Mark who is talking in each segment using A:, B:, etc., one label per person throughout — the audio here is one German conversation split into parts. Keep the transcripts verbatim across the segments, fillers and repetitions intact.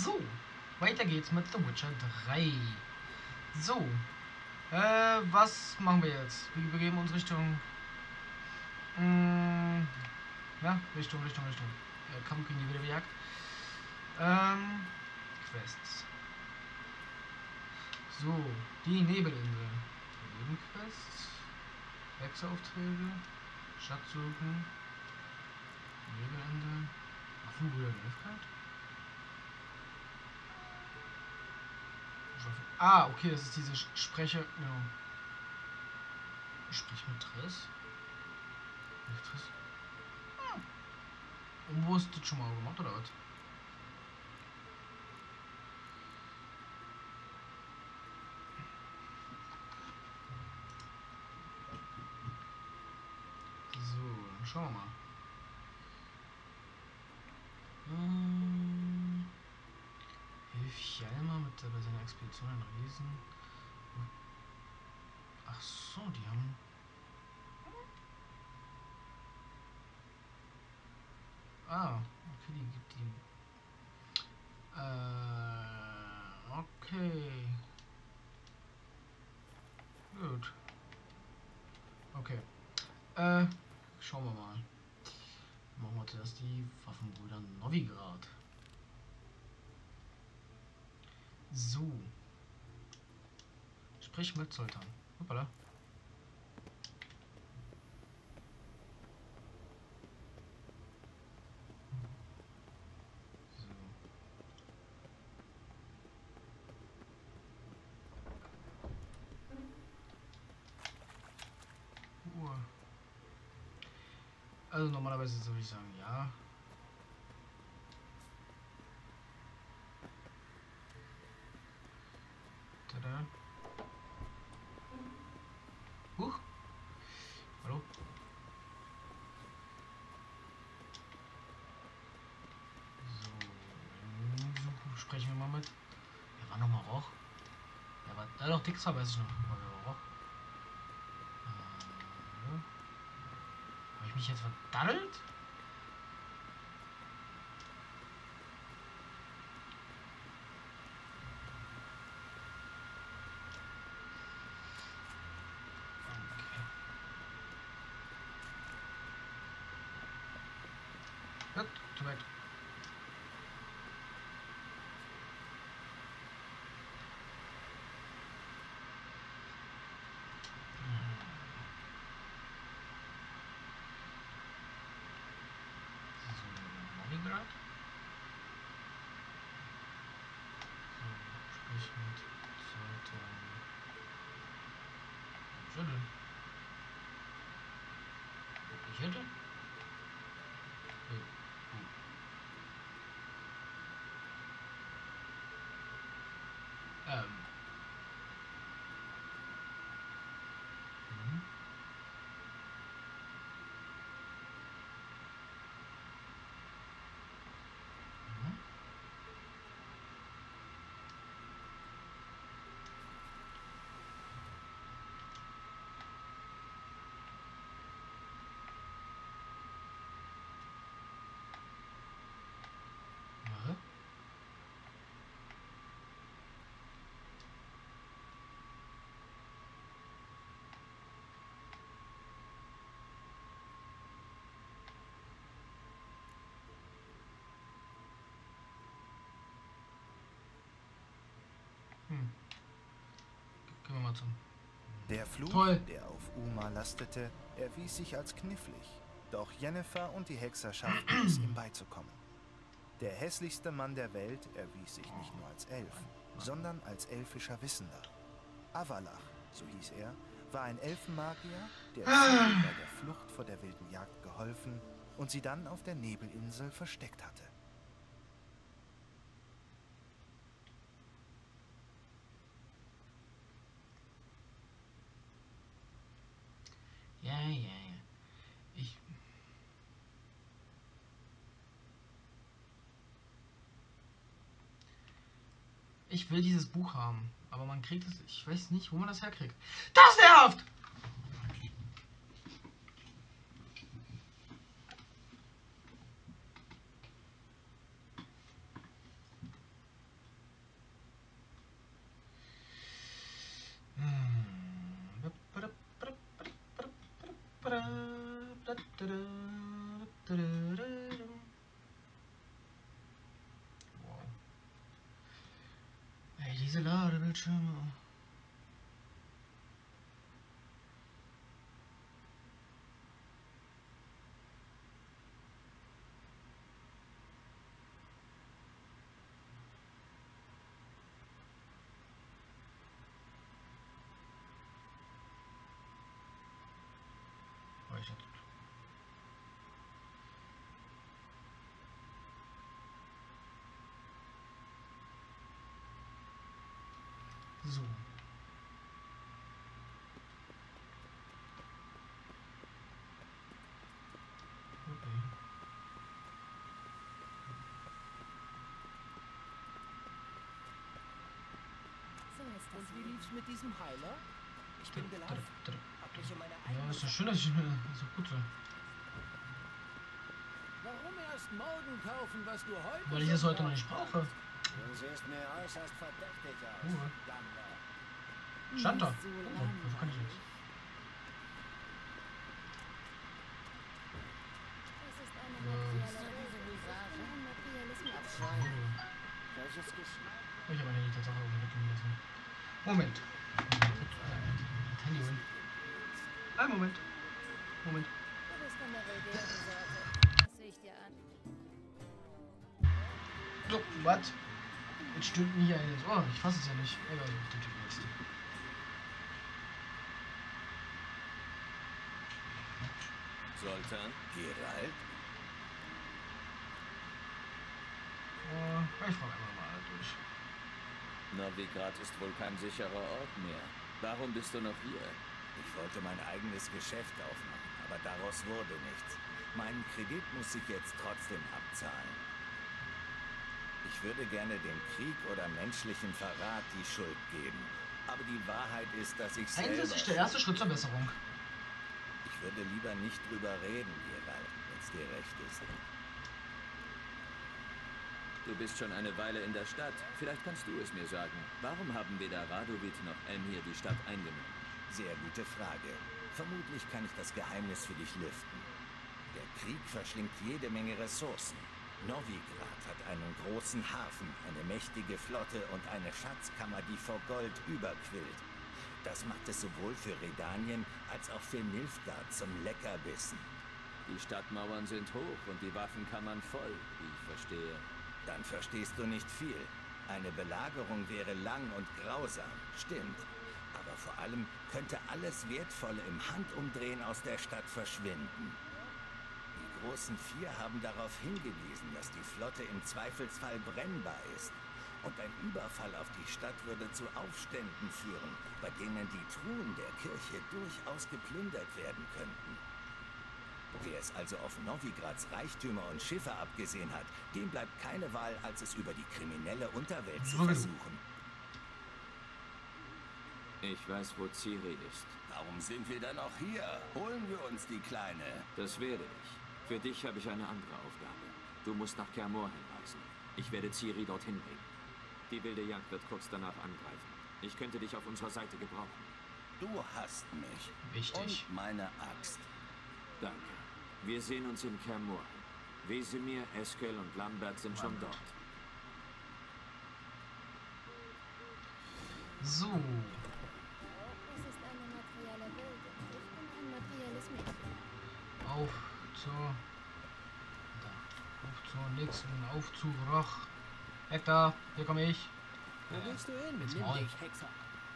A: So, weiter geht's mit The Witcher drei. So, äh, was machen wir jetzt? Wir begeben uns Richtung, mh, ja, Richtung, Richtung, Richtung, äh, Kampf gegen die wilde Jagd. Ähm, Quests. So, die Nebelinsel. Nebenquests, Wechselaufträge, Schatzsuchen, Nebelinsel, Waffenbrüder Nilfgaard. Ah, okay, das ist diese Sprecher. Ja. Sprich mit Triss. Mit Triss. Hm. Und wo ist das schon mal gemacht, oder was? So, dann schauen wir mal. Hm. Hilf Hjalmar mit der, bei seiner Expedition in Riesen. Ach so, die haben. Ah, okay, die gibt die. Äh, okay. Gut. Okay. Äh, schauen wir mal. Machen wir zuerst die Waffenbrüder Novigrad. So. Sprich mit Sultan. Hoppala. So. Uh. Also normalerweise würde ich sagen, ja. Tada. Huch. Hallo. So, dann sprechen wir mal mit. Wer war nochmal Roch? Wer war. Da doch Dixer, weiß ich noch. Aber wer war Roch? Äh, Habe ich mich jetzt verdaddelt? Gut, too bad. Novigrad? So, sprich mit Sultan. Was ist denn? Ich hätte? Oh. Ähm. Mhm. Mhm. Ja. Hm. Gehen wir mal zum.
B: Der Fluch,
A: Toll.
B: der auf Uma lastete, erwies sich als knifflig. Doch Yennefer und die Hexer schafften es, ihm beizukommen. Der hässlichste Mann der Welt erwies sich nicht nur als Elf, sondern als elfischer Wissender. Avalach, so hieß er, war ein Elfenmagier, der Ciri bei der Flucht vor der wilden Jagd geholfen und sie dann auf der Nebelinsel versteckt hatte.
A: Ja, ja, ja. Ich. Ich will dieses Buch haben. Aber man kriegt es. Ich weiß nicht, wo man das herkriegt. Das nervt! Ey, diese Ladebildschirme. Speichert. So. Okay.
C: So ist das.
D: Und wie lief's mit diesem Heiler? Ich bin
A: Drück,
D: gelaufen.
A: drück, drück.
D: Hab mich um meine
A: Ja,
D: eigene
A: ist doch schön, dass ich mir so gut so.
D: Warum erst morgen kaufen, was du heute
A: Weil ich es heute noch nicht brauche.
D: Du siehst mir äußerst verdächtig aus.
A: Ruhe.
D: Gammler.
A: Stand da.
C: Nicht so
A: Oh, das kann ich
C: langweilig.
A: jetzt.
C: Das ist eine
A: Ja.
C: materielle Welt. Ein materielles Mädchen.
D: Abscheiden. Welches Geschmack?
A: Ich habe eine Tatsache überblicken lassen. Moment. Handy holen. Ein Moment. Moment.
C: Du bist von der vulgären Sorte. Das sehe ich dir an.
A: So, was? Jetzt stimmt mir hier eines. Oh, ich fasse es ja nicht. Egal, ich den Typ jetzt.
E: Sultan, Geralt,
A: Oh, ich frage einfach mal durch.
E: Novigrad ist wohl kein sicherer Ort mehr. Warum bist du noch hier?
B: Ich wollte mein eigenes Geschäft aufmachen, aber daraus wurde nichts. Meinen Kredit muss ich jetzt trotzdem abzahlen. Ich würde gerne dem Krieg oder menschlichen Verrat die Schuld geben. Aber die Wahrheit ist, dass ich selber...
A: Eigentlich ist nicht der erste Schritt zur Besserung.
B: Ich würde lieber nicht drüber reden, Geralt, wenn es dir recht ist.
E: Du bist schon eine Weile in der Stadt. Vielleicht kannst du es mir sagen. Warum haben weder Radovid noch Emhyr die Stadt eingenommen?
B: Sehr gute Frage. Vermutlich kann ich das Geheimnis für dich lüften. Der Krieg verschlingt jede Menge Ressourcen. Novigrad hat einen großen Hafen, eine mächtige Flotte und eine Schatzkammer, die vor Gold überquillt. Das macht es sowohl für Redanien als auch für Nilfgaard zum Leckerbissen.
E: Die Stadtmauern sind hoch und die Waffenkammern voll, wie ich verstehe.
B: Dann verstehst du nicht viel. Eine Belagerung wäre lang und grausam, stimmt. Aber vor allem könnte alles Wertvolle im Handumdrehen aus der Stadt verschwinden. Die großen Vier haben darauf hingewiesen, dass die Flotte im Zweifelsfall brennbar ist. Und ein Überfall auf die Stadt würde zu Aufständen führen, bei denen die Truhen der Kirche durchaus geplündert werden könnten. Wer es also auf Novigrads Reichtümer und Schiffe abgesehen hat, dem bleibt keine Wahl, als es über die kriminelle Unterwelt zu versuchen.
E: Ich weiß, wo Ciri ist.
B: Warum sind wir dann noch hier? Holen wir uns die Kleine.
E: Das werde ich. Für dich habe ich eine andere Aufgabe. Du musst nach Kaer Morhen reisen. Ich werde Ciri dorthin bringen. Die wilde Jagd wird kurz danach angreifen. Ich könnte dich auf unserer Seite gebrauchen.
B: Du hast mich.
A: Wichtig.
B: Und meine Axt.
E: Danke. Wir sehen uns in Kaer Morhen. Wesemir, Eskel und Lambert sind schon dort.
A: So.
C: Es ist eine materielle Welt und ich bin ein materielles Mädchen.
A: Auf zur. Da. Auf zur nächsten Aufzug. Roch. Hector, hier komme ich.
D: Wo willst du hin?
A: Ins
D: Nimm
A: Maul.
D: dich, Hexer.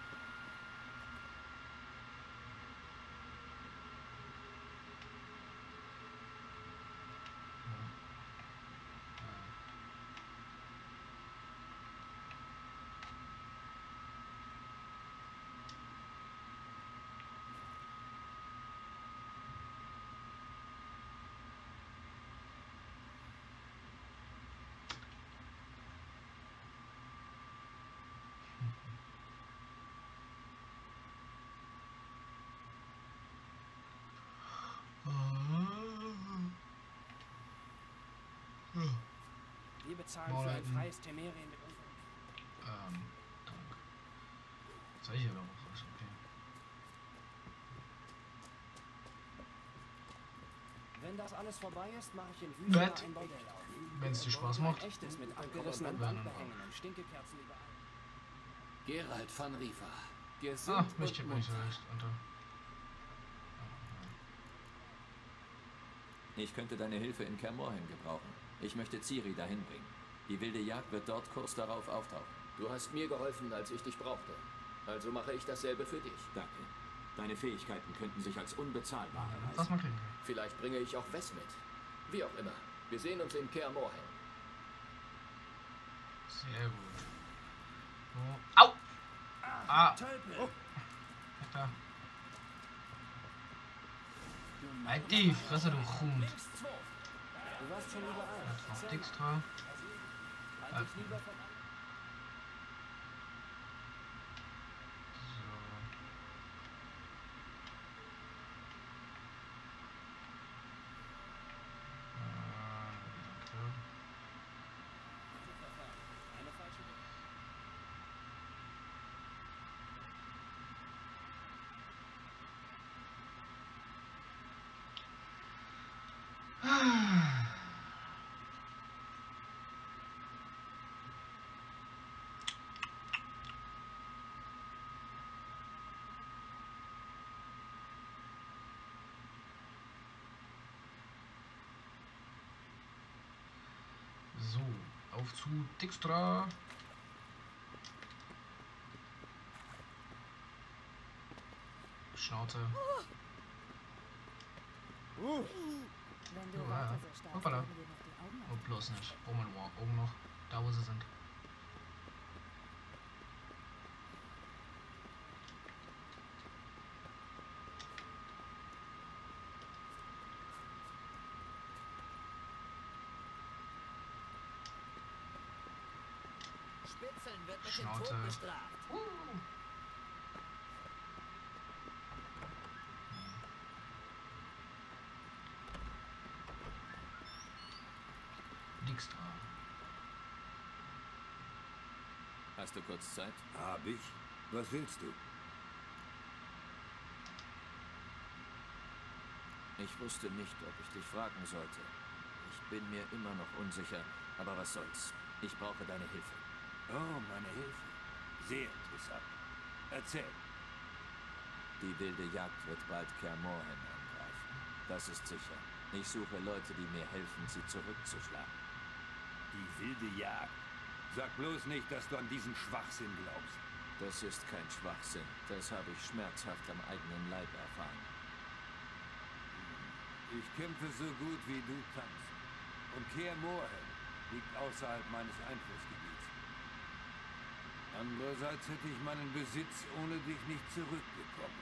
D: Wir bezahlen für ein
A: Leuten.
D: freies Temerien mit unserem...
A: Ähm, Dank. Soll ich hier noch was? Okay.
D: Wenn das alles vorbei ist, mache ich in Wüste
A: Nett.
D: ein Bordell auf.
A: Wenn's dir
D: Und
A: Spaß
D: ein
A: macht.
D: echtes mit abgerissenen
A: Dann-
D: Wandbehängen und Stinkekerzen überall.
F: Geralt van Riva.
A: Ah,
F: Gesund
A: mich
F: und
A: steht nicht so
F: munter.
A: recht unter.
E: Ich könnte deine Hilfe in Kaer Morhen gebrauchen. Ich möchte Ciri dahin bringen. Die wilde Jagd wird dort kurz darauf auftauchen.
F: Du hast mir geholfen, als ich dich brauchte. Also mache ich dasselbe für dich.
E: Danke. Deine Fähigkeiten könnten sich als unbezahlbar
A: Was
E: erweisen.
A: man kriegen.
F: Vielleicht bringe ich auch Wes mit. Wie auch immer. Wir sehen uns in Kaer Morhen.
A: Sehr gut. Oh. Au! Ah! Oh. Da. Halt die Fresse, du Hund.
D: Du warst schon überall.
A: Jetzt noch Dijkstra.
D: Halt dich lieber von eine falsche Richtung.
A: So, auf zu Dijkstra. Schnauze.
C: Wenn du
A: Oh,
C: weiter
A: ja.
C: so stark
A: Hoppala.
C: werden wir noch die Augen
A: Oh, bloß nicht. Oben oben noch. Da, wo sie sind.
G: Spitzeln wird mit
A: Schnauze.
G: dem Tod bestraft.
A: Dijkstra.
E: Hast du kurz Zeit?
H: Hab ich? Was willst du?
E: Ich wusste nicht, ob ich dich fragen sollte. Ich bin mir immer noch unsicher, aber was soll's. Ich brauche deine Hilfe.
H: Oh, meine Hilfe. Sehr interessant. Erzähl.
E: Die wilde Jagd wird bald Kaer Morhen angreifen. Das ist sicher. Ich suche Leute, die mir helfen, sie zurückzuschlagen.
H: Die wilde Jagd. Sag bloß nicht, dass du an diesen Schwachsinn glaubst.
E: Das ist kein Schwachsinn. Das habe ich schmerzhaft am eigenen Leib erfahren.
H: Ich kämpfe so gut wie du kannst. Und Kaer Morhen liegt außerhalb meines Einflussgebiets. Andererseits hätte ich meinen Besitz ohne dich nicht zurückbekommen.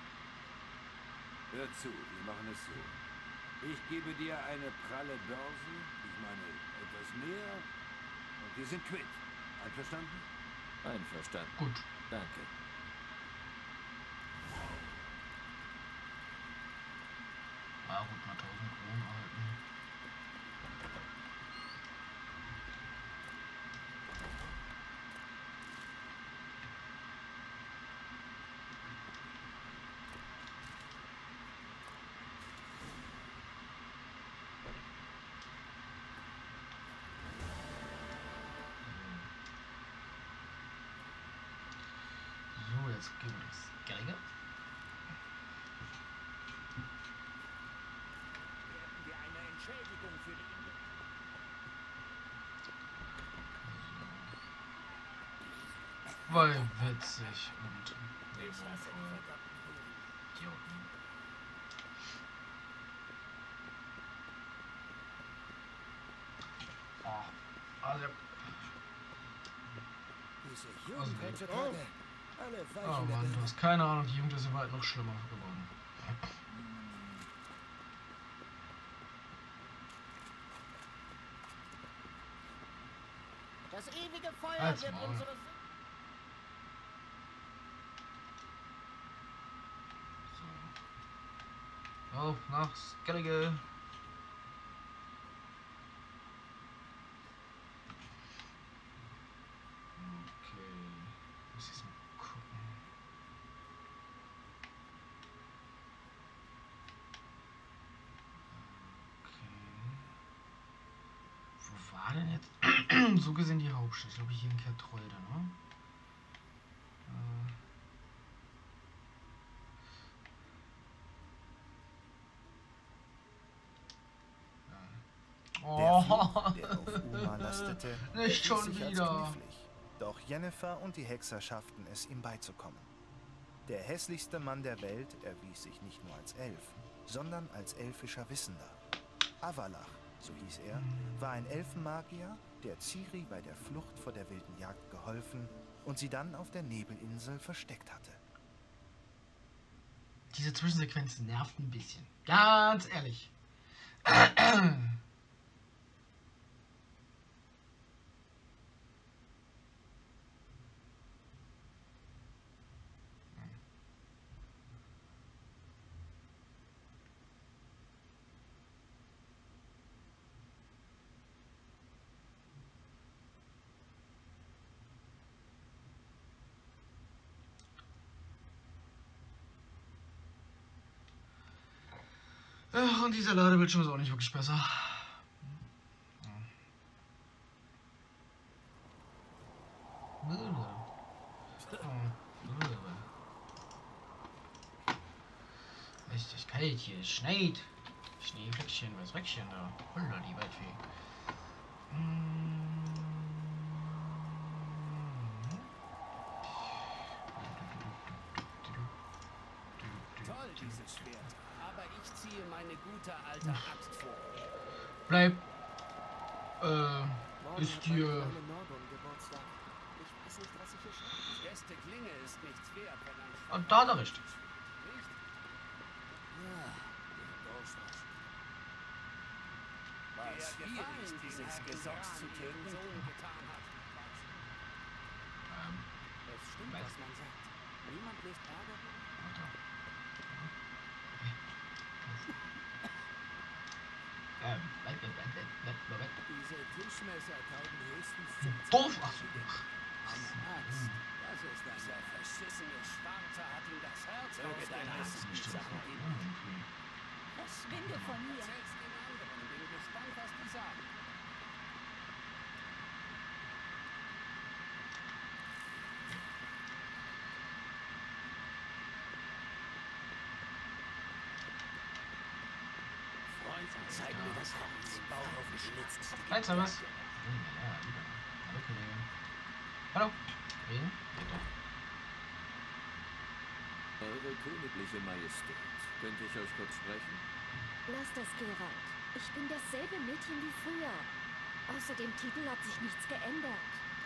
H: Hör zu, wir machen es so. Ich gebe dir eine pralle Börse, ich meine etwas mehr, und wir sind quitt. Einverstanden?
E: Einverstanden.
A: Gut.
E: Danke.
A: Ah, gut, mal tausend Kronen erhalten. So, jetzt geben wir das Geiger.
G: Werden wir eine Entschädigung für die Inge
A: Weil witzig und
G: Ich hasse die verdammten Huren.
A: Idioten. Oh, also,
D: Diese
A: Also,
D: Jugend heutzutage. Alle
A: oh
D: weichen der
A: Mann, du
D: Bilder.
A: hast keine Ahnung, die Jugend ist ja bald noch schlimmer geworden.
G: Das ewige Feuer
A: Halt's
G: wird
A: Maul.
G: unsere...
A: So. Auf nach Skellige. Okay. Muss ich mal gucken. Okay. Wo war denn jetzt so gesehen die Hauptstadt? Ich glaube, hier in Kertrolde, ne? Oh,
B: Fluch, der auf Uma lastete,
A: nicht schon
B: erwies sich als
A: wieder.
B: knifflig. Doch Yennefer und die Hexer schafften es, ihm beizukommen. Der hässlichste Mann der Welt erwies sich nicht nur als Elf, sondern als elfischer Wissender. Avalach, so hieß er, war ein Elfenmagier, der Ciri bei der Flucht vor der wilden Jagd geholfen und sie dann auf der Nebelinsel versteckt hatte.
A: Diese Zwischensequenzen nervt ein bisschen. Ganz ehrlich. Ach, und dieser Ladebildschirm ist auch nicht wirklich besser. Richtig kalt hier, es schneit. Schneefleckchen, was Röckchen da. Holla, die Waldfee.
G: Toll, dieses Schwert. Aber ich ziehe meine gute alte Axt vor.
A: Bleib. Äh, ist hier.
D: Ich weiß nicht, was ich hier schreibe.
G: Die beste Klinge ist nichts wert, wenn ein
A: Und da hat er recht.
G: Nicht?
D: Ja, der Dorfwasch.
G: Der Gefallen dieses Gesocks zu töten, Sohn getan hat.
A: Ähm,
D: Es stimmt,
A: Was?
D: was man sagt. Niemand löst Ärger.
A: ähm, wait, wait, wait, wait, wait, wait.
D: Diese Tischmesser taugen höchstens zum
A: Doof! Ach so.
D: Eine Axt. Das ist ein
G: Dieser verschissene Schwarze hat ihm das Herz
D: Möge deine Axt
G: ausgerissen.
D: nicht zerbrechen.
C: Verschwinde von hier.
G: Erzähl's den anderen, bin gespannt, was die sagen.
D: Freund, zeig mir das Herz. Bauch aufgeschlitzt.
A: Hi, servus. Ja, lieber. Hallo, Kollege. Hallo. Wen? Bitte.
E: Eure königliche Majestät, könnte ich euch kurz sprechen?
C: Lass das, Geralt. Ich bin dasselbe Mädchen wie früher. Außer dem Titel hat sich nichts geändert.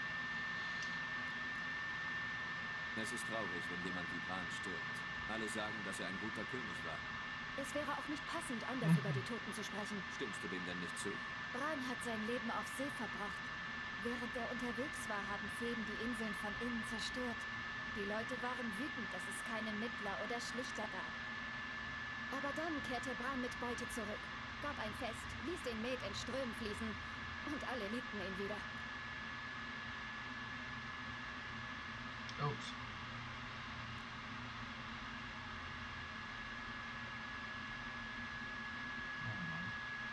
E: Es ist traurig, wenn jemand wie Bran stirbt. Alle sagen, dass er ein guter König war.
C: Es wäre auch nicht passend, anders über die Toten zu sprechen.
E: Stimmst du dem denn nicht zu?
C: Bran hat sein Leben auf See verbracht. Während er unterwegs war, haben Feen die Inseln von innen zerstört. Die Leute waren wütend, dass es keine Mittler oder Schlichter gab. Aber dann kehrte Bran mit Beute zurück, gab ein Fest, ließ den Met in Strömen fließen und alle liebten ihn wieder.
A: Ups. Oh Mann.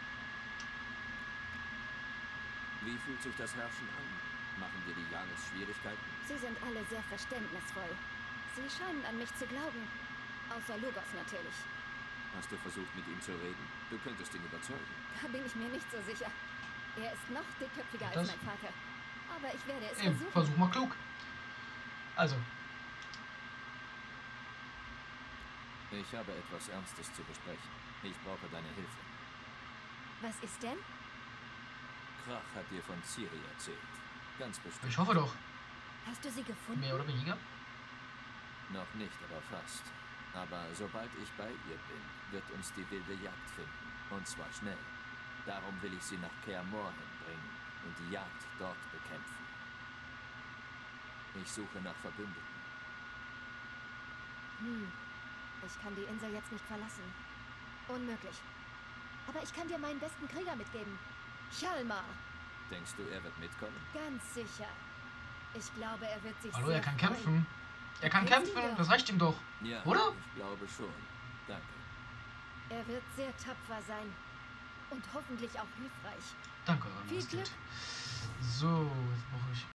E: Wie fühlt sich das Herrschen an? Machen dir die Janis Schwierigkeiten?
C: Sie sind alle sehr verständnisvoll. Sie scheinen an mich zu glauben. Außer Lugos natürlich.
E: Hast du versucht, mit ihm zu reden? Du könntest ihn überzeugen.
C: Da bin ich mir nicht so sicher. Er ist noch dickköpfiger als
A: Das-
C: mein Vater. Aber ich werde es
A: Ey,
C: versuchen.
A: versuch mal klug. Also,
E: Ich habe etwas Ernstes zu besprechen. Ich brauche deine Hilfe.
C: Was ist denn?
E: Krach hat dir von Ciri erzählt. Ganz bestimmt.
A: ich hoffe doch.
C: Hast du sie gefunden?
A: Mehr oder weniger.
E: Noch nicht, aber fast. Aber sobald ich bei ihr bin, wird uns die wilde Jagd finden. Und zwar schnell. Darum will ich sie nach Kaer Morhen bringen und die Jagd dort bekämpfen. Ich suche nach Verbündeten.
C: Hm. Ich kann die Insel jetzt nicht verlassen. Unmöglich. Aber ich kann dir meinen besten Krieger mitgeben. Hjalmar.
E: Denkst du, er wird mitkommen?
C: Ganz sicher. Ich glaube, er wird sich
A: Hallo,
C: sehr
A: er kann
C: freuen.
A: kämpfen. Er kann
C: Kennst ihn
A: kämpfen,
C: doch.
A: das reicht ihm doch.
E: Ja,
A: Oder?
E: ich glaube schon. Danke.
C: Er wird sehr tapfer sein. Und hoffentlich auch hilfreich.
A: Danke, Eure
C: Viel
A: Majestät.
C: Glück.
A: So, jetzt brauche ich